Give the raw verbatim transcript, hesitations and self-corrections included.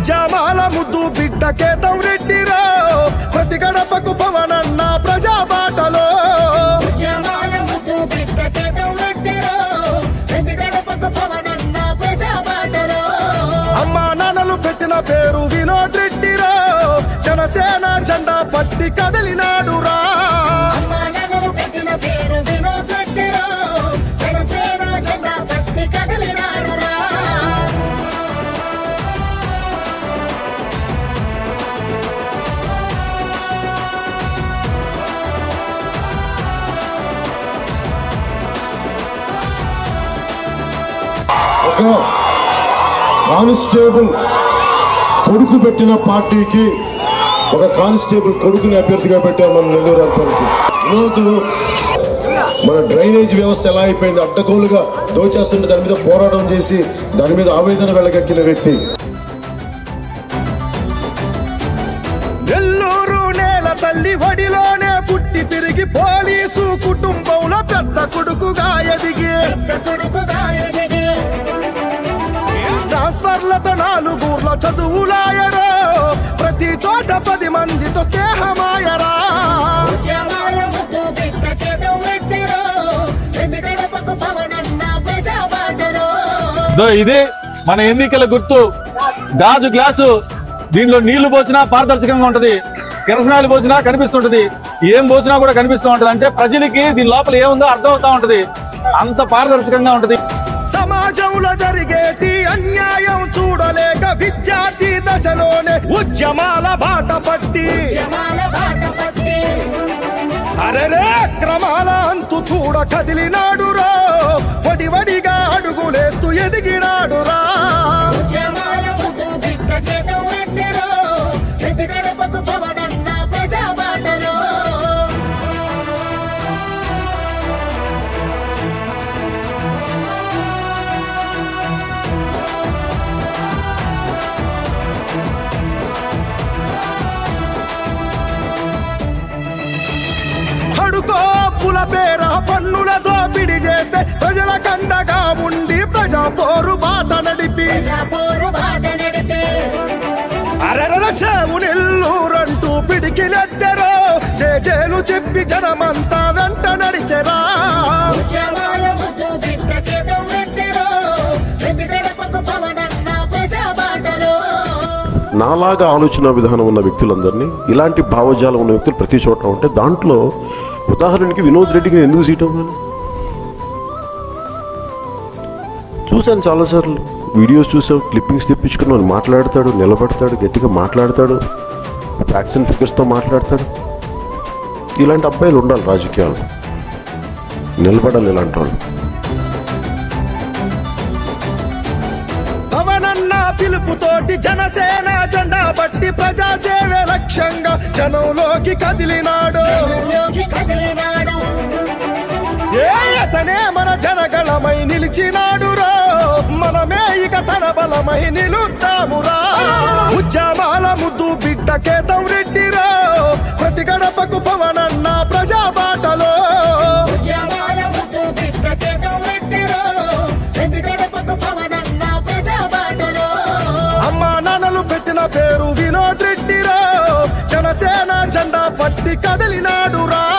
ఉద్యమాల ముద్దు బిడ్డ కేతం రెడ్డిరో ప్రతి గడపకు పవనన్న ప్రజా బాటలో ఉద్యమాల ముద్దు బిడ్డ కేతం రెడ్డిరో ప్రతి గడపకు పవనన్న ప్రజా బాటలో అమ్మా నాన్నలు పెట్టిన పేరు వినోద్ రెడ్డిరో జనసేన జెండా పట్టి కదిలినాడురా అమ్మా నాన్నలు పెట్టిన పేరు వినోద్ రెడ్డిరో జనసేన జెండా పట్టి కదిలినాడురా కానిస్టేబుల్ కొడుకు పెట్టిన పార్టీకి ఒక కానిస్టేబుల్ కొడుకుని అభ్యర్థిగా పెట్టాం మన నెల్లూరు అర్బన్కి. వినోద్ మన డ్రైనేజ్ వ్యవస్థ ఎలా అయిపోయింది, అడ్డగోలుగా దోచేస్తుంటే దాని మీద పోరాటం చేసి దాని మీద ఆవేదన వెళ్ళగక్కిన వ్యక్తి. నెల్లూరు నేల తల్లి వడిలోనే పుట్టి తిరిగి పోలీసు కుటుంబంలో పెద్ద కొడుకుగా ఎదిగి ట్రాన్స్ఫర్లతో నాలుగూర్ల చదువులాయరో ప్రతి చోట పది మందితో స్నేహమాయరా ఇది మన ఎన్నికల గుర్తు గాజు గ్లాసు. దీనిలో నీళ్లు పోసినా పారదర్శకంగా ఉంటది, కిరసనాలు పోసినా కనిపిస్తుంటది, ఏం పోసినా కూడా కనిపిస్తూ ఉంటది. అంటే ప్రజలకి దీని లోపల ఏముందో అర్థం అవుతా ఉంటది, అంత పారదర్శకంగా ఉంటది. సమాజంలో జరిగేటి అన్యాయం చూడలేక విద్యార్థి దశలోనే ఉద్యమాల బాట పట్టి అరెరే క్రమాల అంతు చూడ కదిలినాడురా వడి వడిగా అడుగులేస్తూ ఎదిగినాడురా అడుకోపుల పేర పన్నుల దోపిడి చేస్తే ప్రజల కండగా ఉండి ప్రజా పోరు బాట నడిపి అరెర సేవు నెల్లూరంటూ పిడికిలెత్తరో చేజేలు చెప్పి జనమంతా వెంట నడిచెరా నాలాగా ఆలోచన విధానం ఉన్న వ్యక్తులందరినీ, ఇలాంటి భావజాలం ఉన్న వ్యక్తులు ప్రతి చోట ఉంటే దాంట్లో ఉదాహరణకి వినోద్ రెడ్డికి ఎందుకు సీట్ అవ్వాలి? చూశాను చాలాసార్లు వీడియోస్ చూసావు, క్లిప్పింగ్స్ తెప్పించుకున్నాను. మాట్లాడతాడు, నిలబడతాడు, గట్టిగా మాట్లాడతాడు, ఫ్యాక్ట్స్ అండ్ ఫిగర్స్తో మాట్లాడతాడు. ఇలాంటి అబ్బాయిలు ఉండాలి రాజకీయాలు, నిలబడాలి ఇలాంటి వాళ్ళు. పిలుపుతోటి జనసేన జెండా బట్టి ప్రజాసేవే లక్ష్యంగా జనంలోకి కదిలినాడు. ఏ అతనే మన జనగళమై నిలిచినాడురా, మనమే ఇక తన బలమై నిలుద్దామురా. ఉద్యమాల ముద్దు బిడ్డ కేతం రెడ్డిరా ప్రతి గడపకు పవనన్న ప్రజా బాటలో అమ్మా నాన్నలు పెట్టిన పేరు వినోద్ రెడ్డిరో జనసేన జెండా పట్టి కదిలినాడురా.